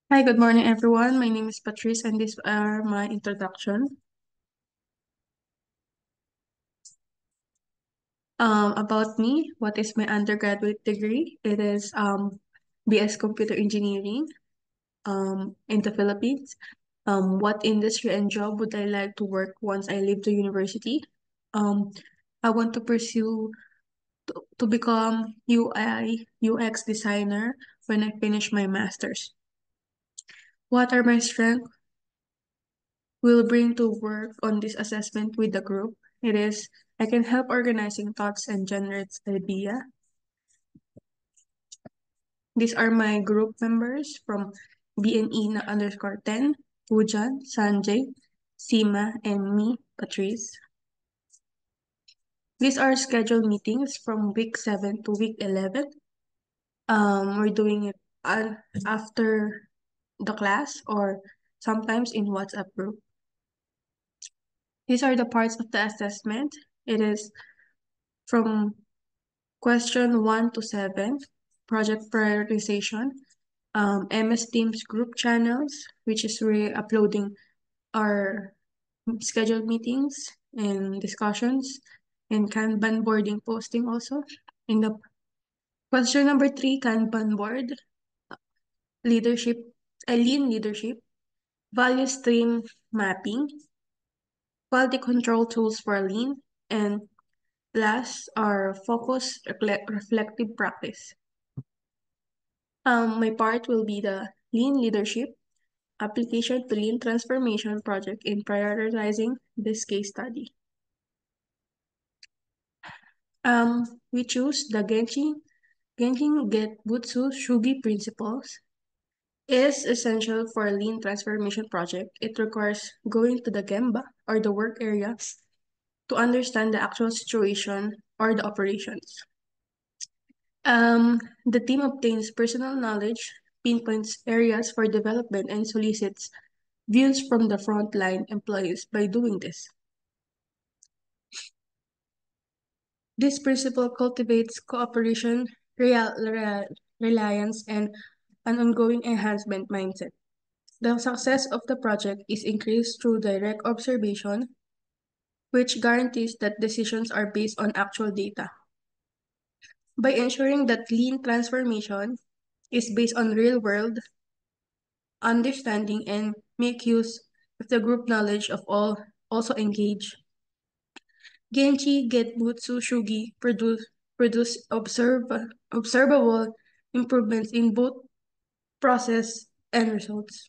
Hi, good morning, everyone. My name is Patrice, and these are my introduction. About me, what is my undergraduate degree? It is BS Computer Engineering in the Philippines. What industry and job would I like to work once I leave the university? Um, I want to pursue to become UI UX designer when I finish my master's. What are my strengths? Will bring to work on this assessment with the group. It is I can help organizing thoughts and generate idea. These are my group members from BNE na underscore 10, Pujan, Sanjay, Sima, and me, Patrice. These are scheduled meetings from week 7 to week 11. We're doing it after the class or sometimes in WhatsApp group. These are the parts of the assessment. It is from Question 1 to 7, project prioritization, MS Teams group channels, which is we're uploading our scheduled meetings and discussions, and Kanban boarding posting also. In the question number 3, Kanban board, leadership, lean leadership, value stream mapping, quality control tools for lean, and last are focus reflective practice. My part will be the lean leadership application to lean transformation project in prioritizing this case study. We choose the Genjin Getbutsu Shugi principles. Is essential for a lean transformation project. It requires going to the Gemba or the work area to understand the actual situation or the operations. The team obtains personal knowledge, pinpoints areas for development, and solicits views from the frontline employees by doing this. This principle cultivates cooperation, reliance, and an ongoing enhancement mindset. The success of the project is increased through direct observation, which guarantees that decisions are based on actual data. By ensuring that lean transformation is based on real world understanding and make use of the group knowledge of all also engage. Genchi Getbutsu Shugi produce observable improvements in both process and results.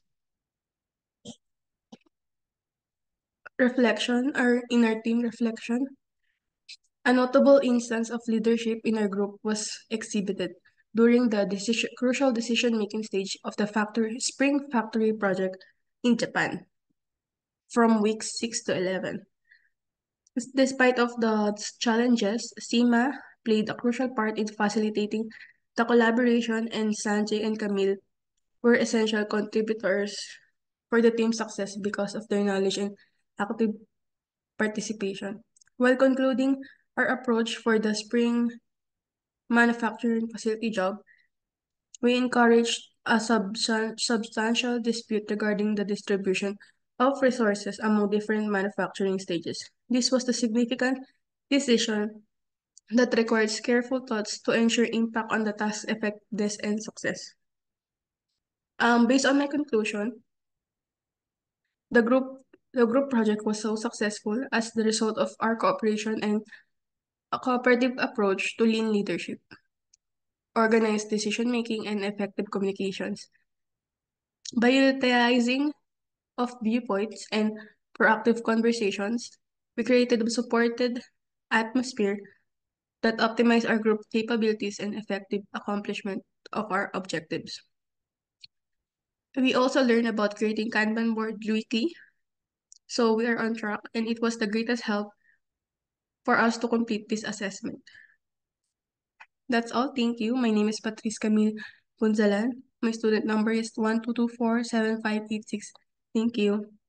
Reflection or inner team reflection. A notable instance of leadership in our group was exhibited during the crucial decision-making stage of the Spring Factory project in Japan from weeks 6 to 11. Despite of the challenges, Sima played a crucial part in facilitating the collaboration, and Sanjay and Camille were essential contributors for the team's success because of their knowledge and active participation. While concluding our approach for the spring manufacturing facility job, we encouraged a substantial dispute regarding the distribution of resources among different manufacturing stages. This was the significant decision that requires careful thoughts to ensure impact on the task effectiveness and success. Based on my conclusion, the group the group project was so successful as the result of our cooperation and a cooperative approach to lean leadership, organized decision making, and effective communications. By utilizing of viewpoints and proactive conversations, we created a supported atmosphere that optimize our group capabilities and effective accomplishment of our objectives. We also learned about creating Kanban board weekly, so we are on track, and it was the greatest help for us to complete this assessment. That's all. Thank you. My name is Patrice Camille Punzalan. My student number is 12247586. Thank you.